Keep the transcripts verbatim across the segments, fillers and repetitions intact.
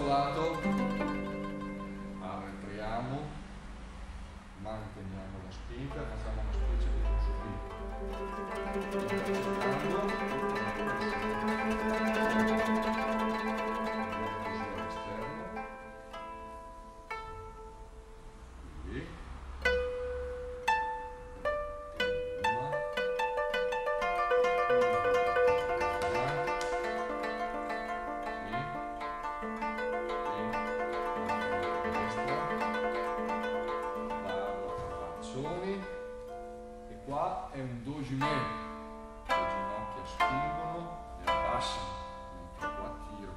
questo lato arretriamo, manteniamo la spinta, facciamo una specie di consolino, e qua è un dos jumé, le ginocchia spingono e abbassano, mentre qua tiro.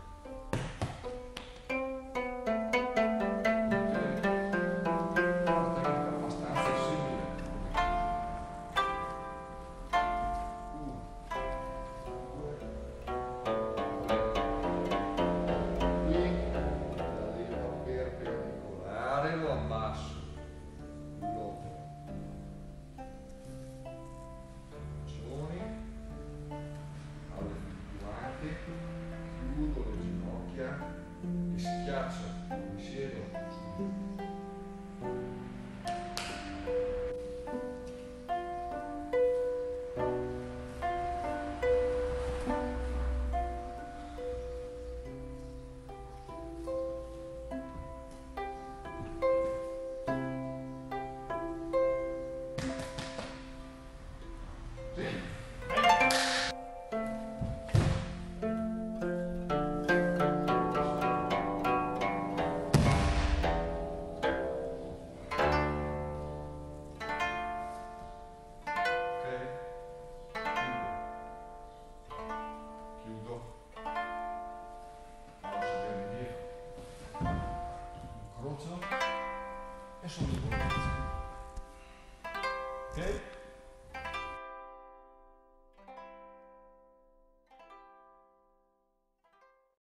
Una tecnica abbastanza simile. Uno, due, tre. Qui la leva perpendicolare, lo abbasso. Chiudo le ginocchia e schiaccio, mi siedo su. E sono in ok?